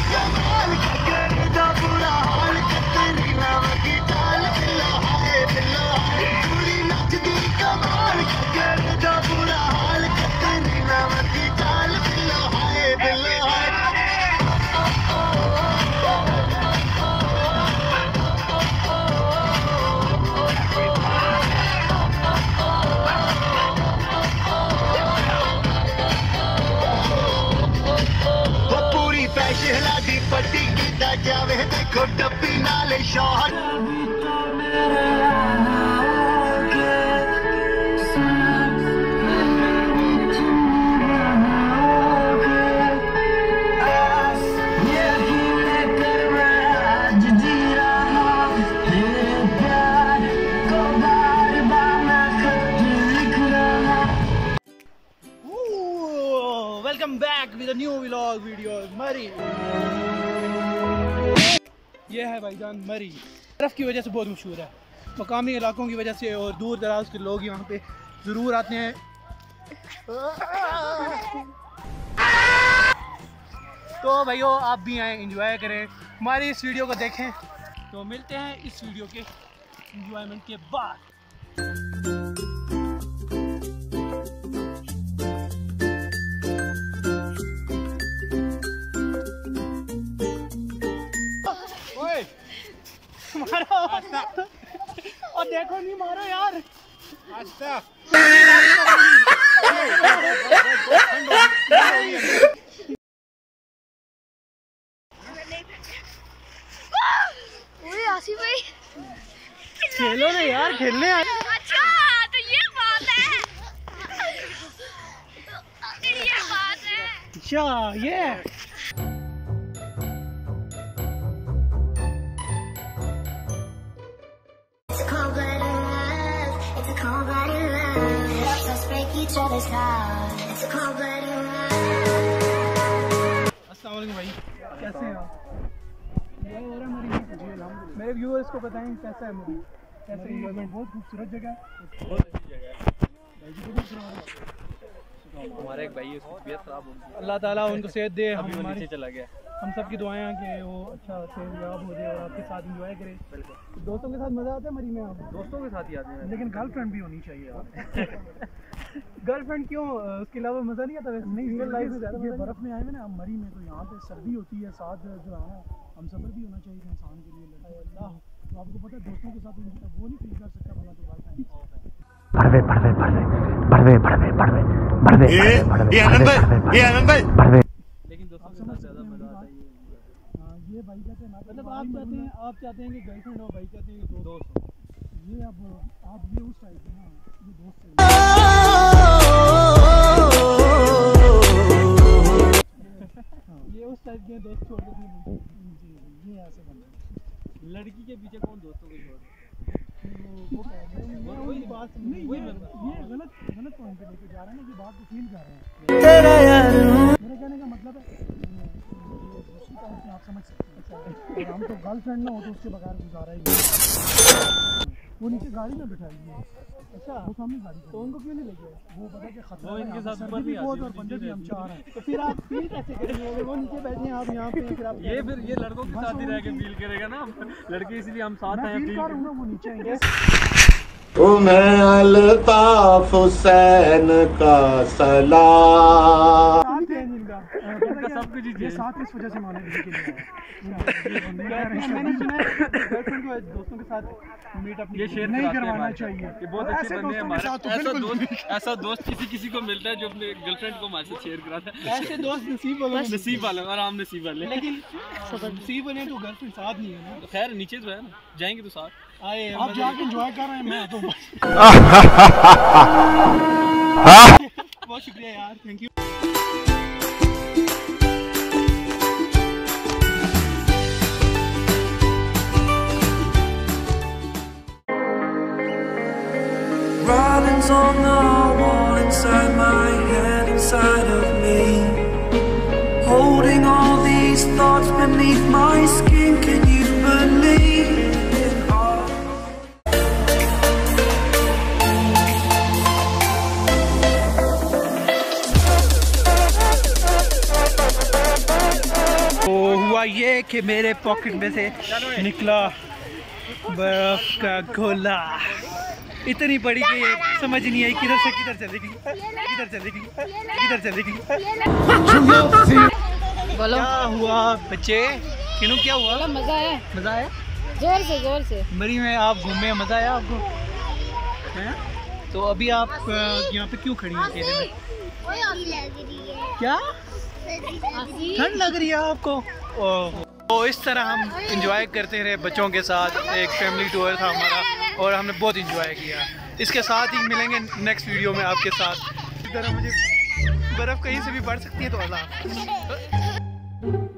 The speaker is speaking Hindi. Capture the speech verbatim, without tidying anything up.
पट्टी कीता जावे देखो डब्बी नाले shot welcome back with a new vlog video. Murree ये है भाईजान मरी, बर्फ़ की वजह से बहुत मशहूर है, मकामी इलाकों की वजह से, और दूर दराज के लोग यहाँ पे ज़रूर आते हैं। तो भाइयों आप भी आएँ, एंजॉय करें, हमारी इस वीडियो को देखें। तो मिलते हैं इस वीडियो के एंजॉयमेंट के बाद। मारो और देखो नहीं मारो यार। आसिफ भाई खेलो ना यार, खेलने आए। अच्छा तो ये बात है, तो ये बात है। अच्छा ये अस्सलाम वालेकुम भाई, कैसे हैं आप? ये हो रहा मरी, मेरे व्यूअर्स को बताएं कैसा है मरी, कैसा एंजॉयमेंट? बहुत खूबसूरत जगह है, बहुत अच्छी जगह है। हमारे एक भाई है, उसकी तबीयत खराब हो गई, अल्लाह ताला उनको सेहत दे। हम वो हमारे नीचे चला गया। हम सब की दुआएं हैं कि वो अच्छा सेहतयाब हो जाए और आपके साथ एंजॉय करे। दोस्तों के साथ मज़ा आता है मरी में? आप दोस्तों के साथ ही आते हैं, लेकिन गर्लफ्रेंड भी होनी चाहिए यार। गर्लफ्रेंड क्यों, उसके अलावा मज़ा नहीं आता वैसे? नहीं, रियल लाइफ में ज़्यादा ये बर्फ़ में आए हुए ना हम मरी में, तो यहाँ पे सर्दी होती है, साथ जो है ना हम सफ़र भी होना चाहिए इंसान के लिए। अल्लाह, तो आपको पता है दोस्तों के साथ वो नहीं फील कर सकता भला तो गर्लफ्रेंड। बढ़वे बढ़वे बढ़वे बढ़वे बढ़वे बढ़वे बढ़वे ये आनंद भाई, ये आनंद भाई बढ़वे। लेकिन दोस्तों के साथ ज़्यादा मज़ा आता है। हाँ ये भाई कहते हैं, मतलब आप चाहते हैं आप चाहते हैं कि गर्लफ्रेंड हो, भाई कहते हैं कि दोस्त। ये अब आप ये उस टाइप के ना, ये दोस्त है। ये उस टाइप के दोस्त छोड़ के ये ऐसे बनना। लड़की के पीछे कौन दोस्तों को छोड़? वो कह रहे हैं वही बात नहीं, ये ये गलत गलत पॉइंट पे लेके जा रहे हैं ना, ये बात को फील कर रहे हैं। मेरा कहने का मतलब है दूसरी पॉइंट में आप समझ सकते हैं। अच्छा हम तो गर्लफ्रेंड ना हो तो उसके बगैर गुजारा ही नहीं। वो नीचे गाड़ी में बिठाई है। अच्छा वो सामने गाड़ी, तो उनको क्यों नहीं लेके? वो पता कि खतरा है, इनके साथ ऊपर भी बहुत और पंजे भी हम चार हैं, तो फिर आप फील कैसे करेंगे? वो नीचे बैठे हैं, आप यहाँ पे, फिर आप ये फिर ये लड़कों के साथ ही रह के फील करेगा ना, लड़के इसलिए हम साथ हैं। फील कर रहा हूँ ना, वो नीचे आएंगे। ओ मैं अल्ताफ हुसैन का सलाम। सब कुछ ये साथ इस वजह से माने के लिए मैंने सुना है गर्लफ्रेंड को दोस्तों के साथ मीट अप ये शेयर नहीं करवाना चाहिए। ये बहुत अच्छे बंदे हैं हमारे। ऐसा दोस्त ऐसा दोस्त किसी किसी को मिलता है जो अपने गर्लफ्रेंड को हमारे साथ शेयर कराता है। ऐसे दोस्त नसीब वाले, नसीब वाले और हम नसीब वाले। लेकिन नसीब वाले तो गर्लफ्रेंड साथ नहीं है ना। तो खैर नीचे तो है ना, जाएंगे तो साथ आए, आप जाके एंजॉय कर रहे हैं, मैं तो बहुत शुक्रिया यार, thank you. Writings on the wall inside my head, inside of me, holding all these thoughts beneath my skin. Can you believe in all? तो हुआ हुआ ये कि मेरे पॉकेट में से निकला बर्फ का गोला, इतनी बड़ी कि ये समझ नहीं आई किधर से किधर चलेगी, किधर चलेगी, किधर चलेगी। बोलो क्या हुआ बच्चे, किनू क्या हुआ? मजा आया, मजा आया, जोर से जोर से। मरी में आप घूमे, मजा आया आपको? हैं? तो अभी आप यहाँ पे क्यों खड़ी हैं अकेले में? क्या ठंड लग रही है आपको? ओह, तो इस तरह हम इंजॉय करते रहे बच्चों के साथ। एक फैमिली टूर था हमारा और हमने बहुत इंजॉय किया। इसके साथ ही मिलेंगे नेक्स्ट वीडियो में आपके साथ। इस तरह मुझे बर्फ़ कहीं से भी बढ़ सकती है तो अल्लाह।